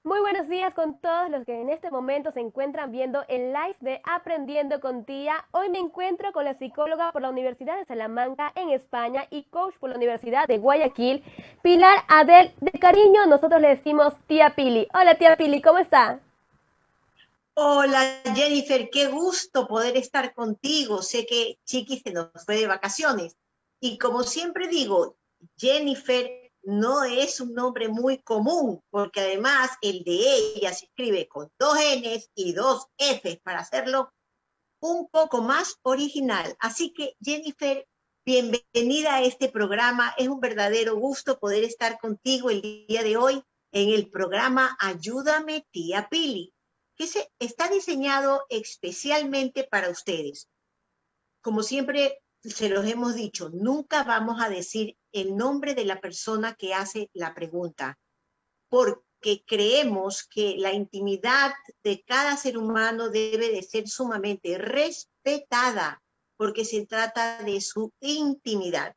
Muy buenos días con todos los que en este momento se encuentran viendo el live de Aprendiendo con Tía. Hoy me encuentro con la psicóloga por la Universidad de Salamanca en España y coach por la Universidad de Guayaquil, Pilar Adel. De cariño nosotros le decimos Tía Pili. Hola Tía Pili, ¿cómo está? Hola Jennifer, qué gusto poder estar contigo. Sé que Chiqui se nos fue de vacaciones y como siempre digo, Jennifer no es un nombre muy común porque además el de ella se escribe con dos N's y dos F's para hacerlo un poco más original. Así que Jennifer, bienvenida a este programa. Es un verdadero gusto poder estar contigo el día de hoy en el programa Ayúdame, tía Pili, que está diseñado especialmente para ustedes. Como siempre se los hemos dicho, nunca vamos a decir el nombre de la persona que hace la pregunta, porque creemos que la intimidad de cada ser humano debe de ser sumamente respetada, porque se trata de su intimidad.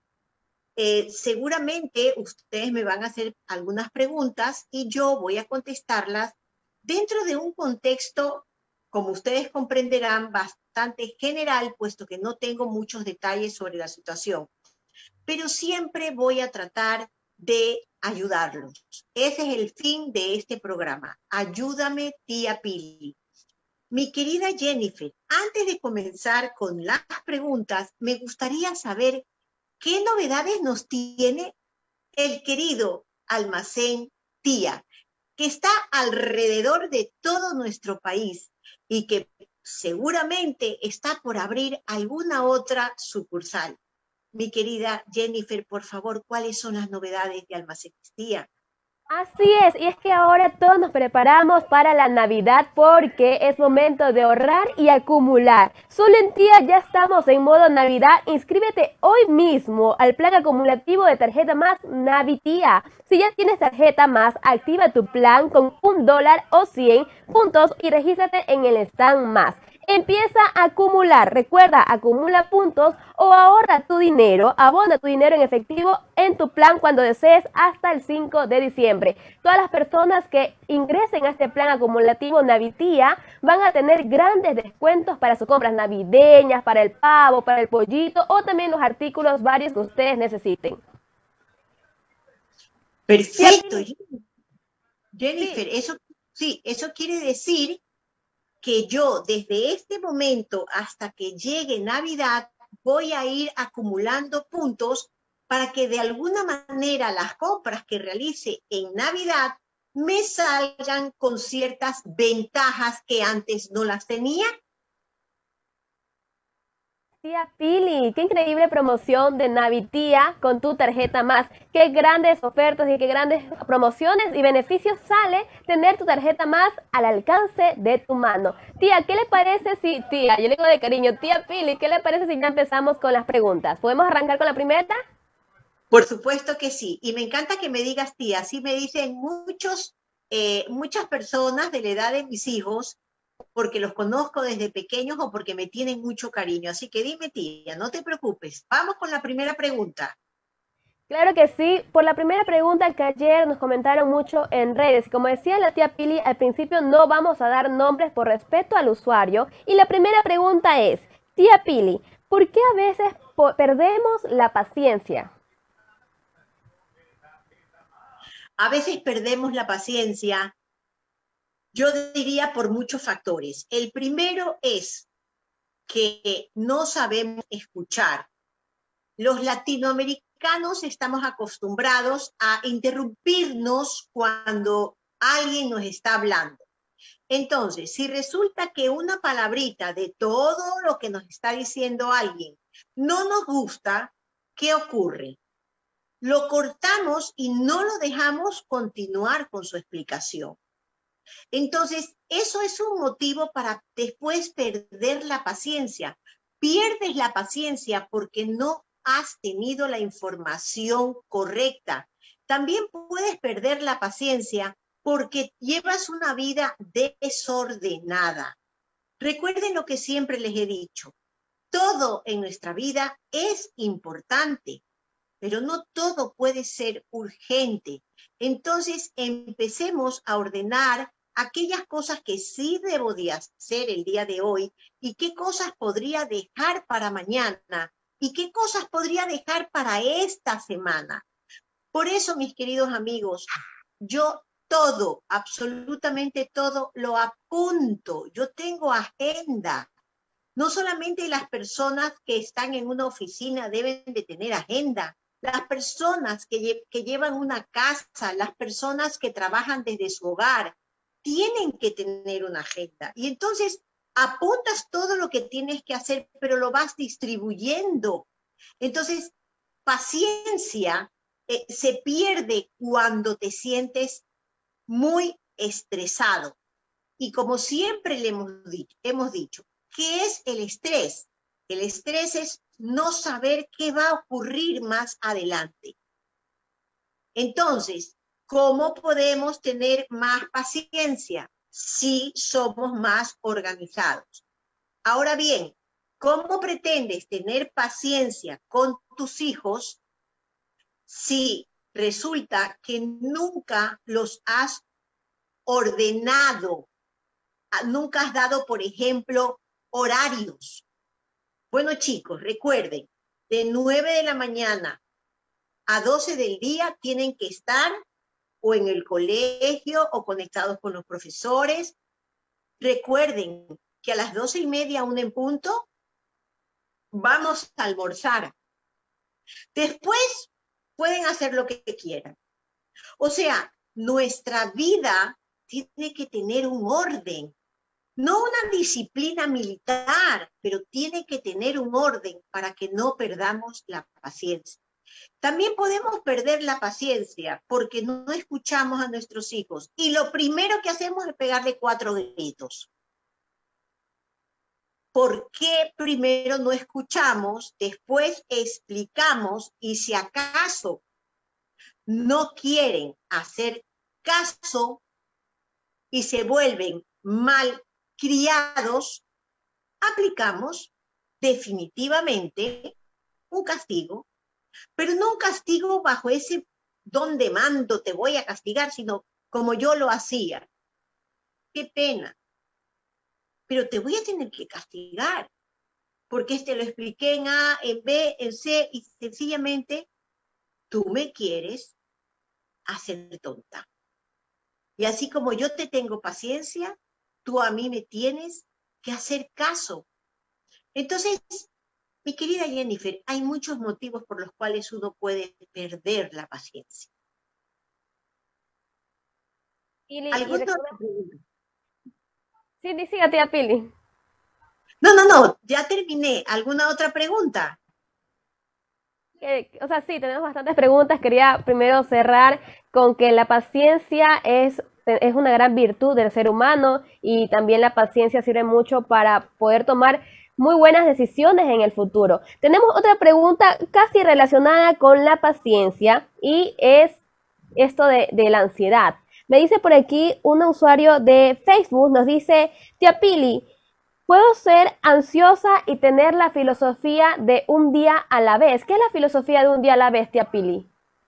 Seguramente ustedes me van a hacer algunas preguntas y yo voy a contestarlas dentro de un contexto, como ustedes comprenderán, bastante general, puesto que no tengo muchos detalles sobre la situación, pero siempre voy a tratar de ayudarlos. Ese es el fin de este programa. Ayúdame, tía Pili. Mi querida Jennifer, antes de comenzar con las preguntas, me gustaría saber qué novedades nos tiene el querido almacén Tía, que está alrededor de todo nuestro país y que seguramente está por abrir alguna otra sucursal. Mi querida Jennifer, por favor, ¿cuáles son las novedades de Almacenistía? Así es, y es que ahora todos nos preparamos para la Navidad porque es momento de ahorrar y acumular. Solo en Tía ya estamos en modo Navidad. Inscríbete hoy mismo al plan acumulativo de tarjeta más Navitía. Si ya tienes tarjeta más, activa tu plan con $1 o 100 puntos y regístrate en el stand más. Empieza a acumular, recuerda, acumula puntos o ahorra tu dinero, abona tu dinero en efectivo en tu plan cuando desees hasta el 5 de diciembre. Todas las personas que ingresen a este plan acumulativo Navitía van a tener grandes descuentos para sus compras navideñas, para el pavo, para el pollito o también los artículos varios que ustedes necesiten. Tía Perfecto, Pili, sí. Jennifer. Eso, sí, eso quiere decir que yo desde este momento hasta que llegue Navidad voy a ir acumulando puntos para que de alguna manera las compras que realice en Navidad me salgan con ciertas ventajas que antes no las tenía. Tía Pili, qué increíble promoción de Navitía con tu tarjeta más. Qué grandes ofertas y qué grandes promociones y beneficios sale tener tu tarjeta más al alcance de tu mano. Tía, ¿qué le parece si, tía, yo le digo de cariño, tía Pili, ¿qué le parece si ya empezamos con las preguntas? ¿Podemos arrancar con la primera? Por supuesto que sí. Y me encanta que me digas tía. Así me dicen muchas personas de la edad de mis hijos, porque los conozco desde pequeños o porque me tienen mucho cariño. Así que dime tía, no te preocupes. Vamos con la primera pregunta. Claro que sí. Por la primera pregunta que ayer nos comentaron mucho en redes, como decía la tía Pili, al principio no vamos a dar nombres por respeto al usuario. Y la primera pregunta es, tía Pili, ¿por qué a veces perdemos la paciencia? A veces perdemos la paciencia, yo diría por muchos factores. El primero es que no sabemos escuchar. Los latinoamericanos estamos acostumbrados a interrumpirnos cuando alguien nos está hablando. Entonces, si resulta que una palabrita de todo lo que nos está diciendo alguien no nos gusta, ¿qué ocurre? Lo cortamos y no lo dejamos continuar con su explicación. Entonces, eso es un motivo para después perder la paciencia. Pierdes la paciencia porque no has tenido la información correcta. También puedes perder la paciencia porque llevas una vida desordenada. Recuerden lo que siempre les he dicho. Todo en nuestra vida es importante. pero no todo puede ser urgente. Entonces, empecemos a ordenar aquellas cosas que sí debo de hacer el día de hoy y qué cosas podría dejar para mañana y qué cosas podría dejar para esta semana. Por eso, mis queridos amigos, yo todo, absolutamente todo, lo apunto. Yo tengo agenda. No solamente las personas que están en una oficina deben de tener agenda. Las personas que llevan una casa, las personas que trabajan desde su hogar, tienen que tener una agenda. Y entonces apuntas todo lo que tienes que hacer, pero lo vas distribuyendo. Entonces, paciencia se pierde cuando te sientes muy estresado. Y como siempre le hemos dicho, ¿qué es el estrés? El estrés es no saber qué va a ocurrir más adelante. Entonces, ¿cómo podemos tener más paciencia si somos más organizados? Ahora bien, ¿cómo pretendes tener paciencia con tus hijos si resulta que nunca los has ordenado? Nunca has dado, por ejemplo, horarios. Bueno, chicos, recuerden, de 9 de la mañana a 12 del día tienen que estar o en el colegio o conectados con los profesores. Recuerden que a las 12:30, una en punto, vamos a almorzar. Después pueden hacer lo que quieran. O sea, nuestra vida tiene que tener un orden. No una disciplina militar, pero tiene que tener un orden para que no perdamos la paciencia. También podemos perder la paciencia porque no escuchamos a nuestros hijos y lo primero que hacemos es pegarle 4 gritos. ¿Por qué primero no escuchamos, después explicamos y si acaso no quieren hacer caso y se vuelven mal criados, aplicamos definitivamente un castigo, pero no un castigo bajo ese don de mando, te voy a castigar, sino como yo lo hacía. Qué pena, pero te voy a tener que castigar, porque te lo expliqué en A, en B, en C, y sencillamente tú me quieres hacer tonta. Y así como yo te tengo paciencia, tú a mí me tienes que hacer caso. Entonces, mi querida Jennifer, hay muchos motivos por los cuales uno puede perder la paciencia. ¿Alguna otra pregunta? Sí, siga, tía Pili. No, ya terminé. ¿Alguna otra pregunta? O sea, sí, tenemos bastantes preguntas. Quería primero cerrar con que la paciencia es una gran virtud del ser humano y también la paciencia sirve mucho para poder tomar muy buenas decisiones en el futuro. Tenemos otra pregunta casi relacionada con la paciencia y es esto de la ansiedad. Me dice por aquí un usuario de Facebook, nos dice, tía Pili, ¿puedo ser ansiosa y tener la filosofía de un día a la vez? ¿Qué es la filosofía de un día a la vez, tía Pili?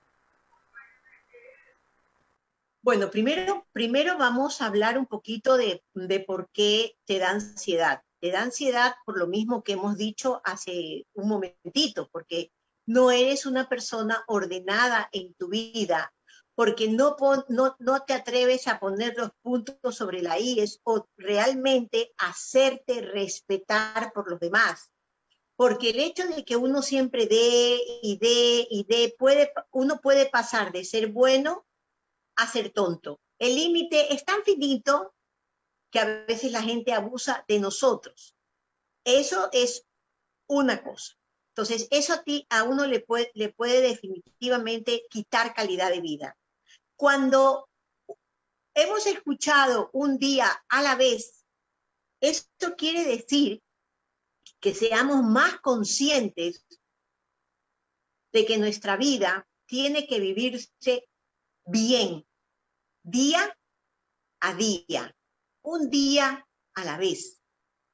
Bueno, primero vamos a hablar un poquito de por qué te da ansiedad. Te da ansiedad por lo mismo que hemos dicho hace un momentito, porque no eres una persona ordenada en tu vida, porque no te atreves a poner los puntos sobre la I, o realmente hacerte respetar por los demás. Porque el hecho de que uno siempre dé y dé y dé, uno puede pasar de ser bueno a ser tonto. El límite es tan finito que a veces la gente abusa de nosotros. Eso es una cosa. Entonces, eso a uno le puede definitivamente quitar calidad de vida. Cuando hemos escuchado un día a la vez, esto quiere decir que seamos más conscientes de que nuestra vida tiene que vivirse bien, día a día, un día a la vez.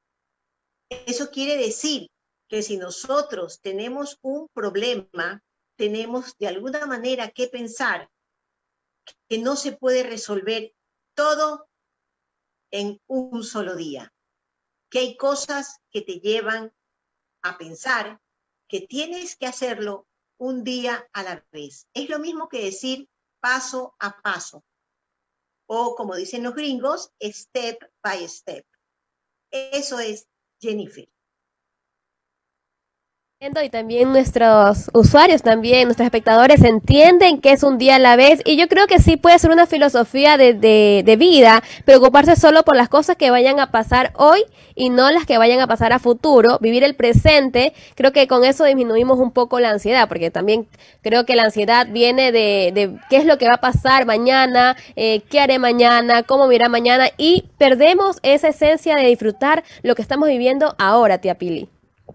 Eso quiere decir que si nosotros tenemos un problema, tenemos de alguna manera que pensar que no se puede resolver todo en un solo día, que hay cosas que te llevan a pensar que tienes que hacerlo un día a la vez. Es lo mismo que decir paso a paso, o como dicen los gringos, step by step. Eso es Jennifer. Y también nuestros usuarios, también nuestros espectadores entienden que es un día a la vez, y yo creo que sí puede ser una filosofía de vida, preocuparse solo por las cosas que vayan a pasar hoy y no las que vayan a pasar a futuro, vivir el presente. Creo que con eso disminuimos un poco la ansiedad, porque también creo que la ansiedad viene de qué es lo que va a pasar mañana, qué haré mañana, cómo me irá mañana, y perdemos esa esencia de disfrutar lo que estamos viviendo ahora, tía Pili.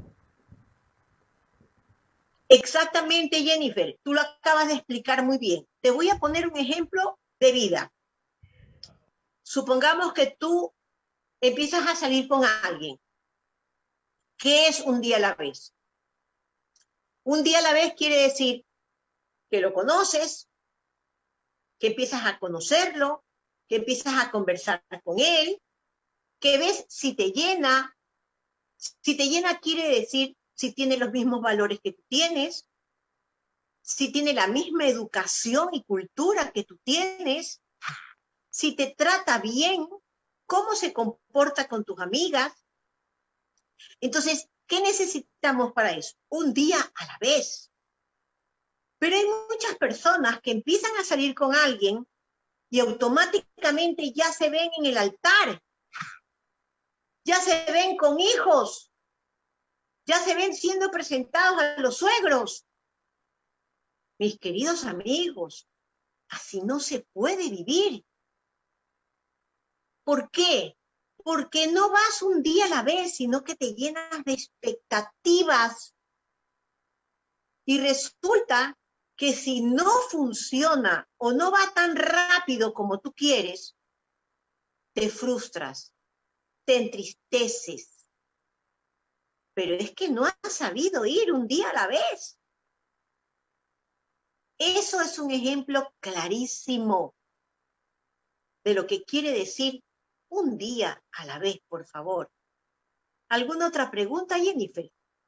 Exactamente, Jennifer, tú lo acabas de explicar muy bien. Te voy a poner un ejemplo de vida. Supongamos que tú empiezas a salir con alguien. ¿Qué es un día a la vez? Un día a la vez quiere decir que lo conoces, que empiezas a conocerlo, que empiezas a conversar con él, que ves si te llena. Si te llena quiere decir si tiene los mismos valores que tú tienes, si tiene la misma educación y cultura que tú tienes, si te trata bien, cómo se comporta con tus amigas. Entonces, ¿qué necesitamos para eso? Un día a la vez. Pero hay muchas personas que empiezan a salir con alguien y automáticamente ya se ven en el altar, ya se ven con hijos, ya se ven siendo presentados a los suegros. Mis queridos amigos, así no se puede vivir. ¿Por qué? Porque no vas un día a la vez, sino que te llenas de expectativas. Y resulta que si no funciona o no va tan rápido como tú quieres, te frustras, te entristeces. Pero es que no has sabido ir un día a la vez. Eso es un ejemplo clarísimo de lo que quiere decir un día a la vez, por favor. ¿Alguna otra pregunta, Jennifer?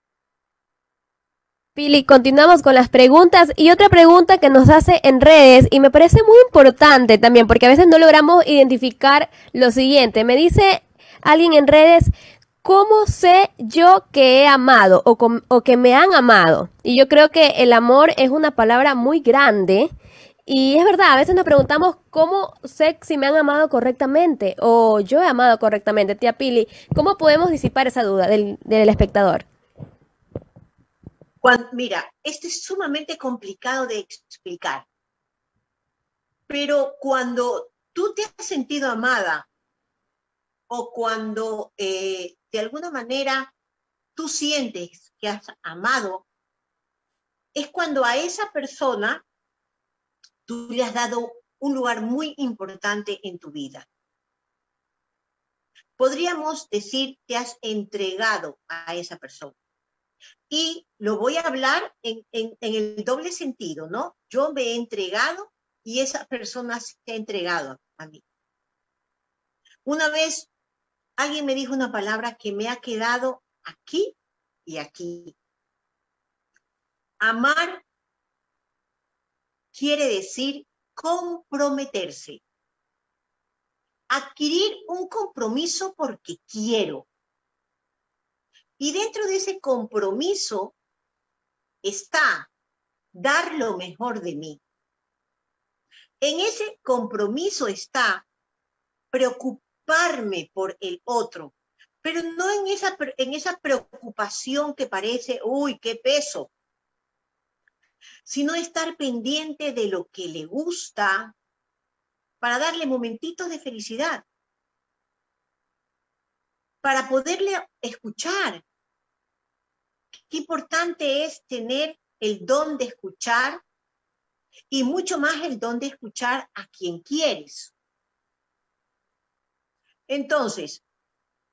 Pili, continuamos con las preguntas, y otra pregunta que nos hace en redes y me parece muy importante también, porque a veces no logramos identificar lo siguiente. Me dice alguien en redes: ¿cómo sé yo que he amado o que me han amado? Y yo creo que el amor es una palabra muy grande, y es verdad, a veces nos preguntamos cómo sé si me han amado correctamente o yo he amado correctamente. Tía Pili, ¿cómo podemos disipar esa duda del espectador? Mira, esto es sumamente complicado de explicar, pero cuando tú te has sentido amada o cuando de alguna manera tú sientes que has amado, es cuando a esa persona tú le has dado un lugar muy importante en tu vida. Podríamos decir que has entregado a esa persona. Y lo voy a hablar en el doble sentido, ¿no? Yo me he entregado y esa persona se ha entregado a mí. Una vez alguien me dijo una palabra que me ha quedado aquí y aquí. Amar quiere decir comprometerse. Adquirir un compromiso porque quiero. Y dentro de ese compromiso está dar lo mejor de mí. En ese compromiso está preocuparme por el otro, pero no en esa preocupación que parece, uy, qué peso, sino estar pendiente de lo que le gusta para darle momentitos de felicidad, para poderle escuchar. Qué importante es tener el don de escuchar y mucho más el don de escuchar a quien quieres. Entonces,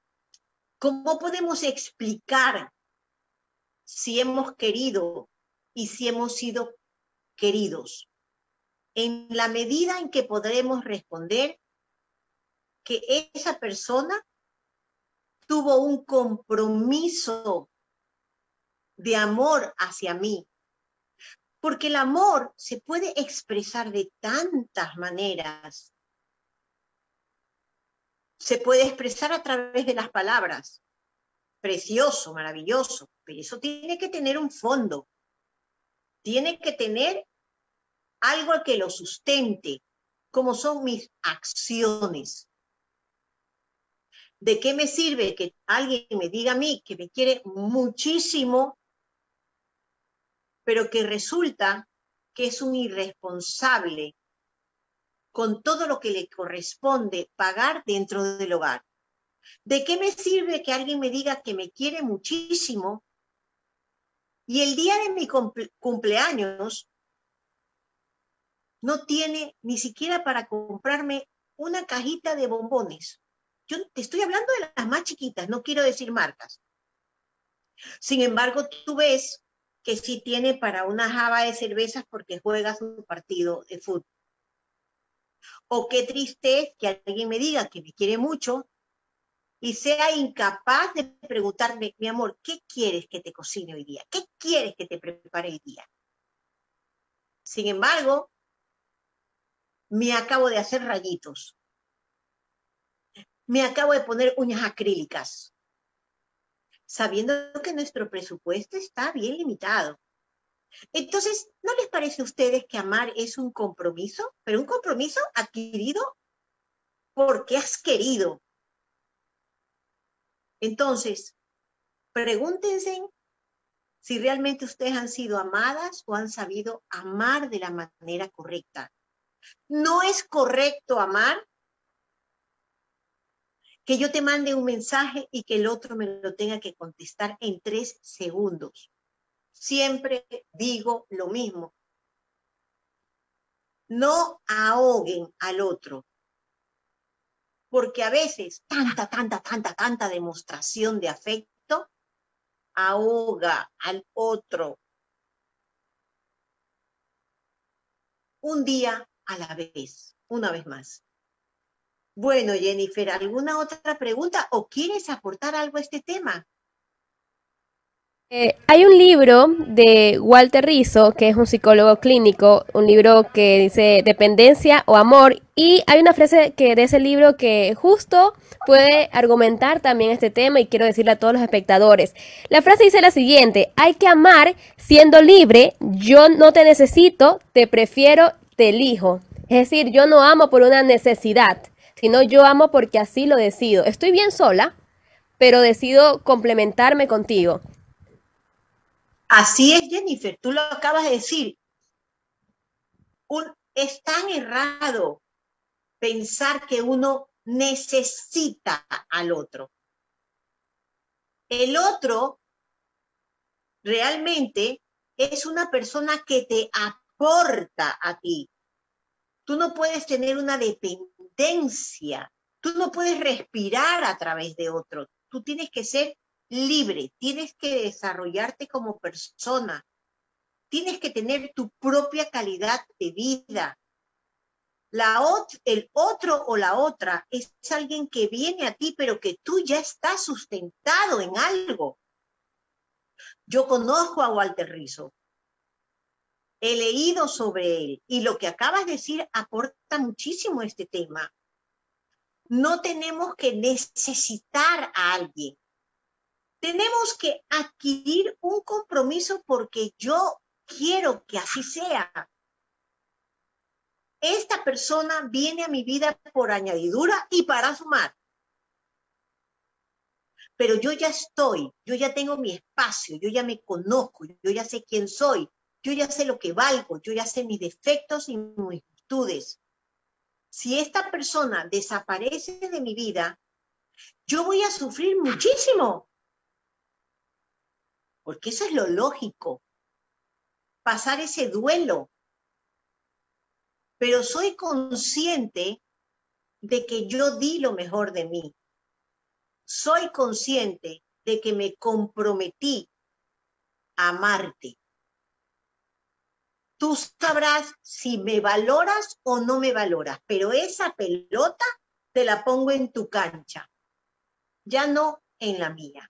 ¿cómo podemos explicar si hemos querido y si hemos sido queridos, en la medida en que podremos responder que esa persona tuvo un compromiso de amor hacia mí. Porque el amor se puede expresar de tantas maneras. Se puede expresar a través de las palabras. Precioso, maravilloso, pero eso tiene que tener un fondo. Tiene que tener algo que lo sustente, como son mis acciones. ¿De qué me sirve que alguien me diga a mí que me quiere muchísimo, pero que resulta que es un irresponsable con todo lo que le corresponde pagar dentro del hogar? ¿De qué me sirve que alguien me diga que me quiere muchísimo y el día de mi cumpleaños no tiene ni siquiera para comprarme una cajita de bombones? Yo te estoy hablando de las más chiquitas, no quiero decir marcas. Sin embargo, tú ves que sí tiene para una java de cervezas porque juega su partido de fútbol. O qué triste es que alguien me diga que me quiere mucho y sea incapaz de preguntarme, mi amor, ¿qué quieres que te cocine hoy día? ¿Qué quieres que te prepare hoy día? Sin embargo, me acabo de hacer rayitos. Me acabo de poner uñas acrílicas, sabiendo que nuestro presupuesto está bien limitado. Entonces, ¿no les parece a ustedes que amar es un compromiso? Pero un compromiso adquirido porque has querido. Entonces, pregúntense si realmente ustedes han sido amadas o han sabido amar de la manera correcta. No es correcto amar que yo te mande un mensaje y que el otro me lo tenga que contestar en 3 segundos. Siempre digo lo mismo. No ahoguen al otro, porque a veces tanta demostración de afecto ahoga al otro. Un día a la vez, una vez más. Bueno, Jennifer, ¿alguna otra pregunta o quieres aportar algo a este tema? Hay un libro de Walter Rizzo, que es un psicólogo clínico, un libro que dice dependencia o amor, y hay una frase que de ese libro que justo puede argumentar también este tema y quiero decirle a todos los espectadores. La frase dice la siguiente: hay que amar siendo libre, yo no te necesito, te prefiero, te elijo. Es decir, yo no amo por una necesidad, sino yo amo porque así lo decido. Estoy bien sola, pero decido complementarme contigo. Así es, Jennifer, tú lo acabas de decir. Es tan errado pensar que uno necesita al otro. El otro realmente es una persona que te aporta a ti. Tú no puedes tener una dependencia. Tú no puedes respirar a través de otro. Tú tienes que ser libre, tienes que desarrollarte como persona, tienes que tener tu propia calidad de vida. El otro o la otra es alguien que viene a ti, pero que tú ya estás sustentado en algo. Yo conozco a Walter Rizzo, he leído sobre él y lo que acabas de decir aporta muchísimo a este tema. No tenemos que necesitar a alguien. Tenemos que adquirir un compromiso porque yo quiero que así sea. Esta persona viene a mi vida por añadidura y para sumar. Pero yo ya tengo mi espacio, yo ya me conozco, yo ya sé quién soy, yo ya sé lo que valgo, yo ya sé mis defectos y mis virtudes. Si esta persona desaparece de mi vida, yo voy a sufrir muchísimo. Porque eso es lo lógico, pasar ese duelo. Pero soy consciente de que yo di lo mejor de mí. Soy consciente de que me comprometí a amarte. tú sabrás si me valoras o no me valoras, pero esa pelota te la pongo en tu cancha, ya no en la mía.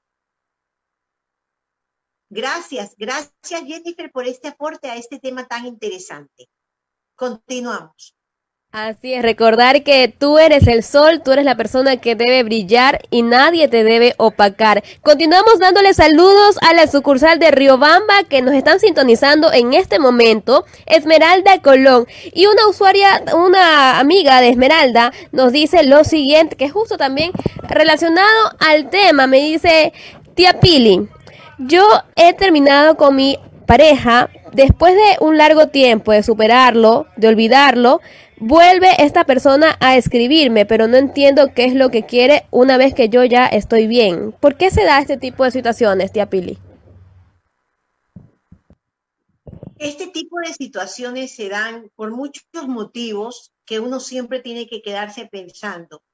Gracias Jennifer por este aporte a este tema tan interesante. Continuamos. Así es, recordar que tú eres el sol, tú eres la persona que debe brillar y nadie te debe opacar. Continuamos dándole saludos a la sucursal de Riobamba que nos están sintonizando en este momento, Esmeralda Colón. Y una usuaria, una amiga de Esmeralda nos dice lo siguiente, que es justo también relacionado al tema. Me dice, tía Pili, yo he terminado con mi pareja después de un largo tiempo de superarlo, de olvidarlo. Vuelve esta persona a escribirme, pero no entiendo qué es lo que quiere una vez que yo ya estoy bien. ¿Por qué se da este tipo de situaciones, tía Pili? Este tipo de situaciones se dan por muchos motivos que uno siempre tiene que quedarse pensando.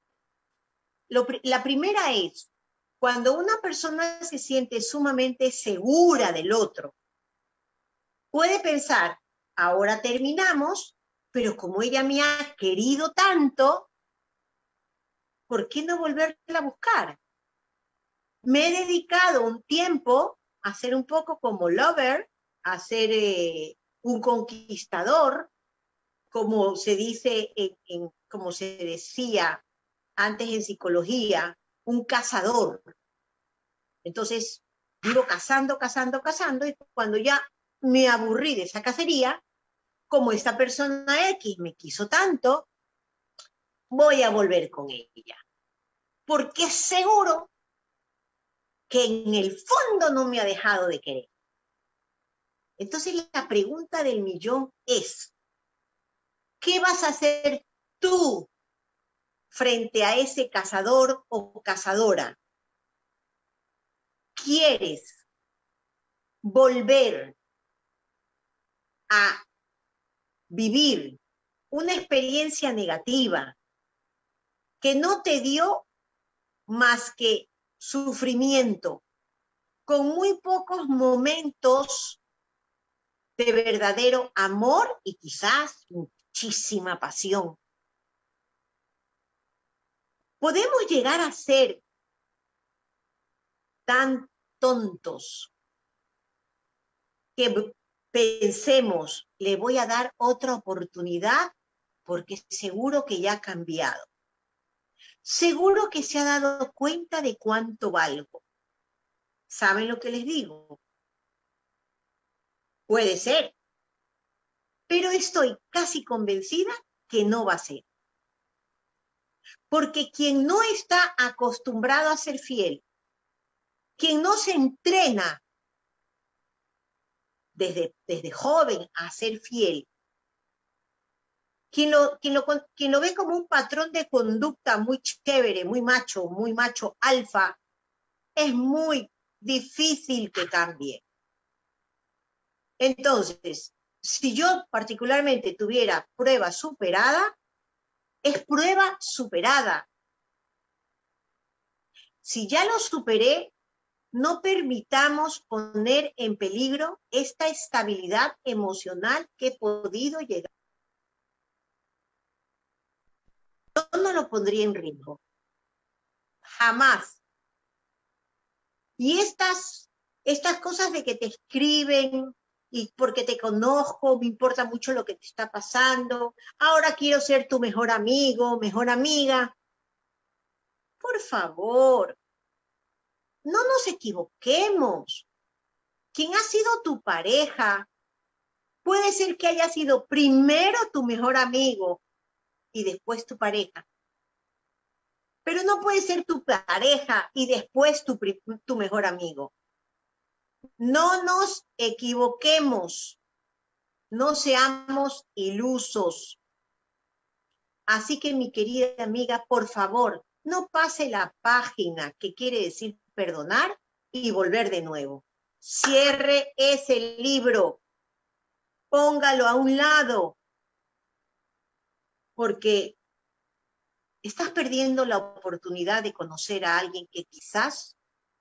La primera es, cuando una persona se siente sumamente segura del otro, puede pensar, ahora terminamos, pero como ella me ha querido tanto, ¿por qué no volverla a buscar? Me he dedicado un tiempo a ser un poco como lover, a ser un conquistador, como se dice, como se decía antes en psicología, un cazador. Entonces, vivo cazando, y cuando ya me aburrí de esa cacería, como esta persona X me quiso tanto, voy a volver con ella. Porque seguro que en el fondo no me ha dejado de querer. Entonces la pregunta del millón es, ¿qué vas a hacer tú frente a ese cazador o cazadora? ¿Quieres volver a vivir una experiencia negativa que no te dio más que sufrimiento, con muy pocos momentos de verdadero amor y quizás muchísima pasión? Podemos llegar a ser tan tontos que pensemos, le voy a dar otra oportunidad porque seguro que ya ha cambiado. Seguro que se ha dado cuenta de cuánto valgo. ¿Saben lo que les digo? Puede ser, pero estoy casi convencida que no va a ser. Porque quien no está acostumbrado a ser fiel, quien no se entrena desde joven a ser fiel, quien lo ve como un patrón de conducta muy chévere, muy macho alfa, es muy difícil que cambie. Entonces, si yo particularmente tuviera prueba superada, es prueba superada. Si ya lo superé, no permitamos poner en peligro esta estabilidad emocional que he podido llegar. Yo no lo pondría en riesgo. Jamás. Y estas cosas de que te escriben y porque te conozco, me importa mucho lo que te está pasando, ahora quiero ser tu mejor amigo, mejor amiga. Por favor, no nos equivoquemos. Quien ha sido tu pareja, puede ser que haya sido primero tu mejor amigo y después tu pareja. Pero no puede ser tu pareja y después tu mejor amigo. No nos equivoquemos, no seamos ilusos. Así que mi querida amiga, por favor, no pase la página, que quiere decir perdonar y volver de nuevo. Cierre ese libro, póngalo a un lado, porque estás perdiendo la oportunidad de conocer a alguien que quizás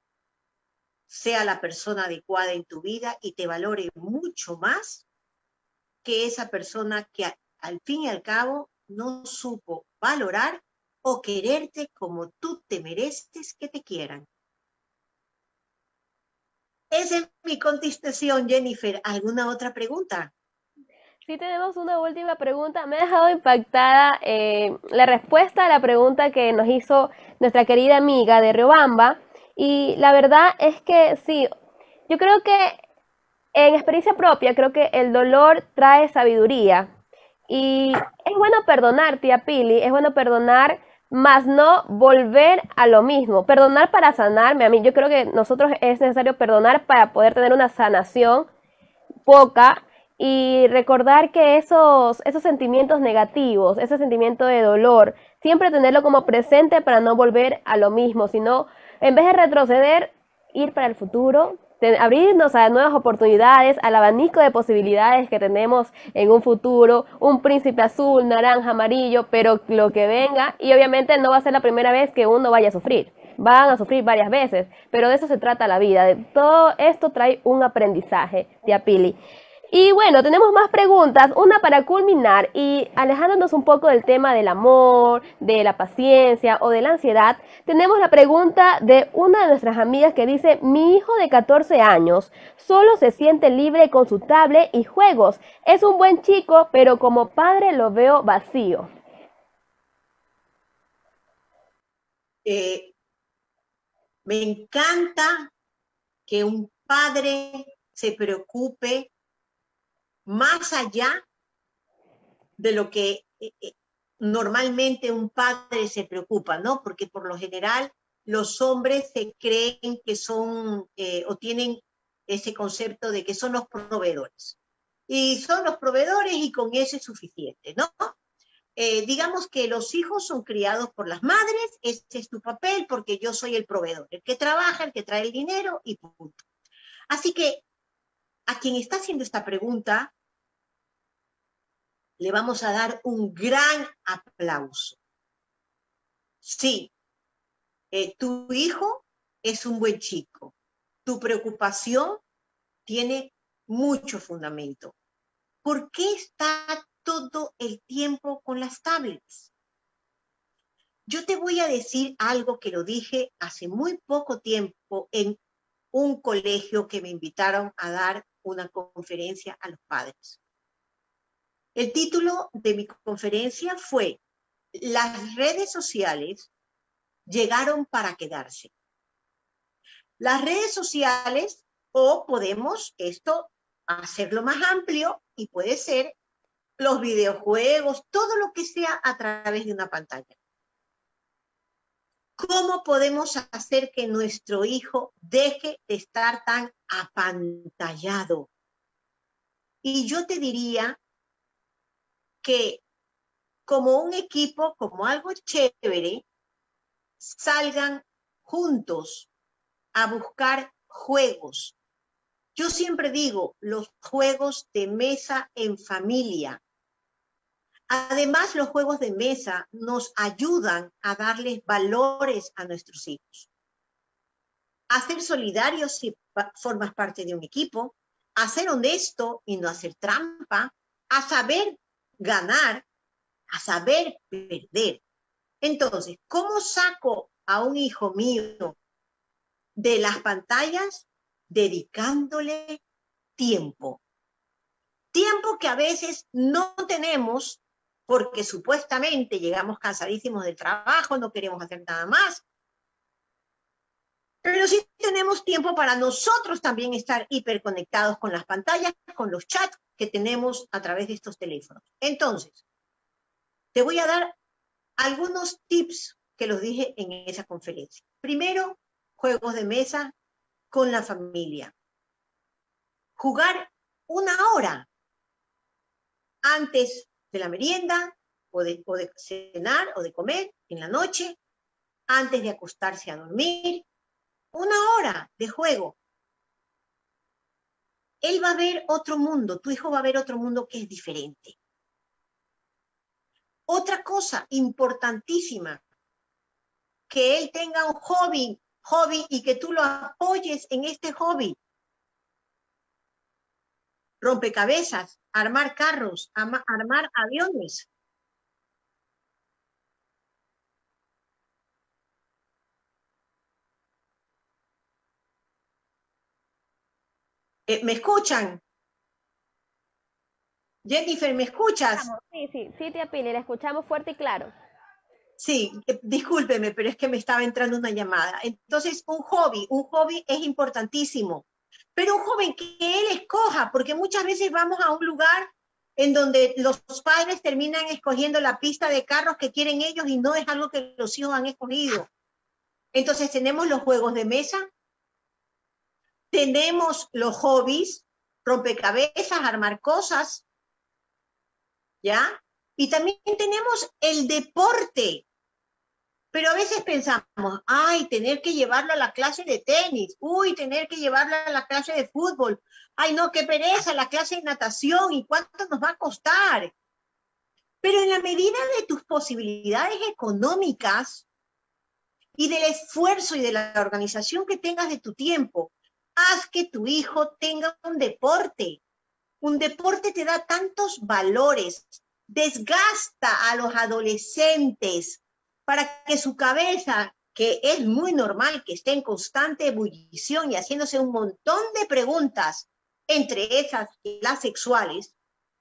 sea la persona adecuada en tu vida y te valore mucho más que esa persona que al fin y al cabo no supo valorar o quererte como tú te mereces que te quieran. Esa es mi contestación, Jennifer. ¿Alguna otra pregunta? Sí, tenemos una última pregunta. Me ha dejado impactada la respuesta a la pregunta que nos hizo nuestra querida amiga de Riobamba. Y la verdad es que sí, yo creo que en experiencia propia, creo que el dolor trae sabiduría. Y es bueno perdonar, tía Pili, es bueno perdonar, más no volver a lo mismo. Perdonar para sanarme. A mí, yo creo que nosotros es necesario perdonar para poder tener una sanación poca y recordar que esos sentimientos negativos, ese sentimiento de dolor, siempre tenerlo como presente para no volver a lo mismo, sino en vez de retroceder, ir para el futuro, abrirnos a nuevas oportunidades, al abanico de posibilidades que tenemos en un futuro, un príncipe azul, naranja, amarillo, pero lo que venga, y obviamente no va a ser la primera vez que uno vaya a sufrir. Van a sufrir varias veces, pero de eso se trata la vida. De todo esto trae un aprendizaje, tía Pili. Y bueno, tenemos más preguntas, una para culminar y alejándonos un poco del tema del amor, de la paciencia o de la ansiedad, tenemos la pregunta de una de nuestras amigas que dice: mi hijo de 14 años solo se siente libre con su tablet y juegos. Es un buen chico, pero como padre lo veo vacío. Me encanta que un padre se preocupe más allá de lo que normalmente un padre se preocupa, ¿no? Porque por lo general los hombres se creen que son o tienen ese concepto de que son los proveedores. Y son los proveedores y con eso es suficiente, ¿no? Digamos que los hijos son criados por las madres, ese es tu papel porque yo soy el proveedor, el que trabaja, el que trae el dinero y punto. Así que a quien está haciendo esta pregunta, le vamos a dar un gran aplauso. Sí, tu hijo es un buen chico. Tu preocupación tiene mucho fundamento. ¿Por qué está todo el tiempo con las tablets? Yo te voy a decir algo que lo dije hace muy poco tiempo en un colegio que me invitaron a dar una conferencia a los padres. El título de mi conferencia fue: las redes sociales llegaron para quedarse. Las redes sociales, o podemos esto hacerlo más amplio y puede ser los videojuegos, todo lo que sea a través de una pantalla. ¿Cómo podemos hacer que nuestro hijo deje de estar tan apantallado? Y yo te diría que como un equipo, como algo chévere, salgan juntos a buscar juegos. Yo siempre digo, los juegos de mesa en familia. Además, los juegos de mesa nos ayudan a darles valores a nuestros hijos. A ser solidarios si formas parte de un equipo, a ser honesto y no hacer trampa, a saber ganar, a saber perder. Entonces, ¿cómo saco a un hijo mío de las pantallas? Dedicándole tiempo. Tiempo que a veces no tenemos porque supuestamente llegamos cansadísimos del trabajo, no queremos hacer nada más. Pero sí tenemos tiempo para nosotros también estar hiperconectados con las pantallas, con los chats que tenemos a través de estos teléfonos. Entonces, te voy a dar algunos tips que los dije en esa conferencia. Primero, juegos de mesa con la familia. Jugar 1 hora antes de la merienda o de cenar o de comer en la noche, antes de acostarse a dormir. 1 hora de juego. Él va a ver otro mundo, tu hijo va a ver otro mundo que es diferente. Otra cosa importantísima, que él tenga un hobby y que tú lo apoyes en este hobby. rompecabezas, armar carros, armar aviones. ¿Me escuchan? Jennifer, ¿me escuchas? Sí, tía Pili, la escuchamos fuerte y claro. Sí, discúlpeme, pero es que me estaba entrando una llamada. Entonces, un hobby es importantísimo, pero un joven que él escoja, porque muchas veces vamos a un lugar en donde los padres terminan escogiendo la pista de carros que quieren ellos y no es algo que los hijos han escogido. Entonces tenemos los juegos de mesa, tenemos los hobbies, rompecabezas, armar cosas, ¿ya? Y también tenemos el deporte. Pero a veces pensamos, ay, tener que llevarlo a la clase de tenis, uy, tener que llevarlo a la clase de fútbol, ay, no, qué pereza, la clase de natación, ¿y cuánto nos va a costar? Pero en la medida de tus posibilidades económicas y del esfuerzo y de la organización que tengas de tu tiempo, haz que tu hijo tenga un deporte. Un deporte te da tantos valores, desgasta a los adolescentes para que su cabeza, que es muy normal que esté en constante ebullición y haciéndose un montón de preguntas, entre esas las sexuales,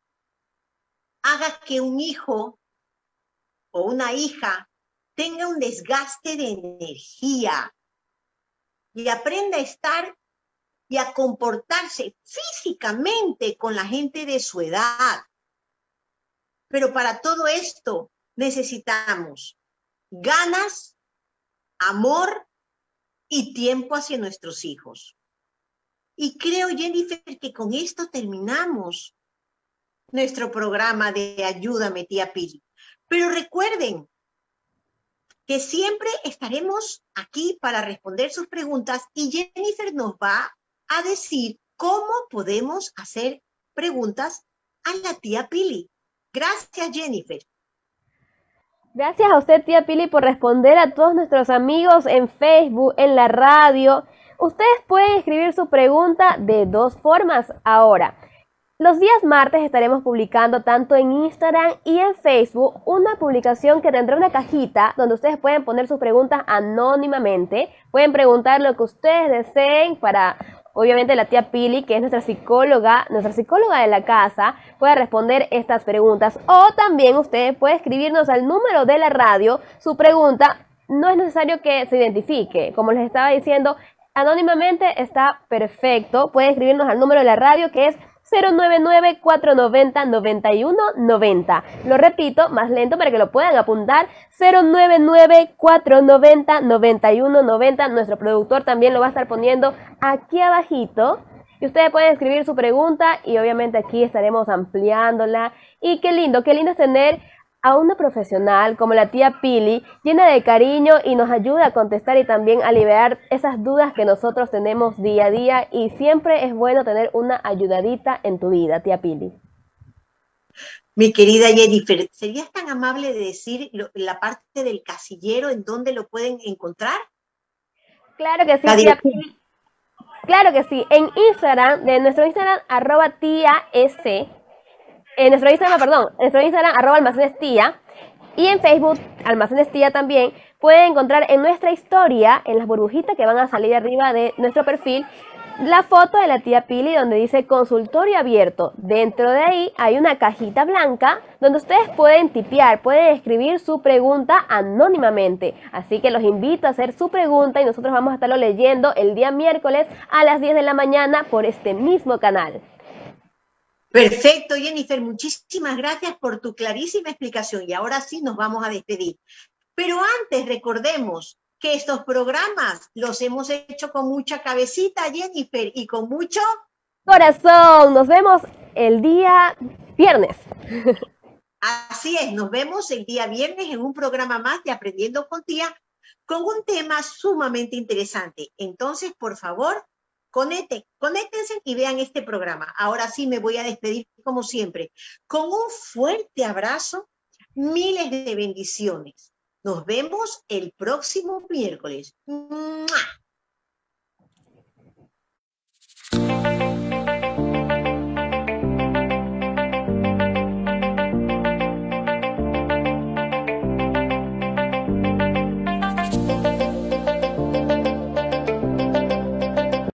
haga que un hijo o una hija tenga un desgaste de energía y aprenda a estar y a comportarse físicamente con la gente de su edad. Pero para todo esto necesitamos ganas, amor y tiempo hacia nuestros hijos. Y creo, Jennifer, que con esto terminamos nuestro programa de Ayúdame, tía Pili. Pero recuerden que siempre estaremos aquí para responder sus preguntas y Jennifer nos va a decir cómo podemos hacer preguntas a la tía Pili. Gracias, Jennifer. Gracias a usted, tía Pili, por responder a todos nuestros amigos en Facebook, en la radio. Ustedes pueden escribir su pregunta de dos formas ahora. Los días martes estaremos publicando tanto en Instagram y en Facebook una publicación que tendrá una cajita donde ustedes pueden poner sus preguntas anónimamente. Pueden preguntar lo que ustedes deseen para, obviamente, la tía Pili, que es nuestra psicóloga de la casa, puede responder estas preguntas. O también ustedes pueden escribirnos al número de la radio su pregunta. No es necesario que se identifique. Como les estaba diciendo, anónimamente está perfecto. Pueden escribirnos al número de la radio, que es 099-490-9190. Lo repito, más lento para que lo puedan apuntar. 099-490-9190. Nuestro productor también lo va a estar poniendo aquí abajito. Y ustedes pueden escribir su pregunta y obviamente aquí estaremos ampliándola. Y qué lindo es tener a una profesional como la tía Pili, llena de cariño y nos ayuda a contestar y también a liberar esas dudas que nosotros tenemos día a día, y siempre es bueno tener una ayudadita en tu vida, tía Pili. Mi querida Jennifer, ¿serías tan amable de decir la parte del casillero en dónde lo pueden encontrar? Claro que sí, tía Pili. Claro que sí, en Instagram, de nuestro Instagram, @tiaec, en nuestro Instagram, @almacenestía, y en Facebook, Almacenes Tía también, pueden encontrar en nuestra historia, en las burbujitas que van a salir arriba de nuestro perfil, la foto de la tía Pili donde dice consultorio abierto. Dentro de ahí hay una cajita blanca donde ustedes pueden tipear, pueden escribir su pregunta anónimamente. Así que los invito a hacer su pregunta y nosotros vamos a estarlo leyendo el día miércoles a las 10 de la mañana por este mismo canal. Perfecto, Jennifer, muchísimas gracias por tu clarísima explicación y ahora sí nos vamos a despedir. Pero antes recordemos que estos programas los hemos hecho con mucha cabecita, Jennifer, y con mucho corazón. Nos vemos el día viernes. Así es, nos vemos el día viernes en un programa más de Aprendiendo con Tía con un tema sumamente interesante. Entonces, por favor, conéctense y vean este programa. Ahora sí me voy a despedir como siempre, con un fuerte abrazo, miles de bendiciones. Nos vemos el próximo miércoles. ¡Mua!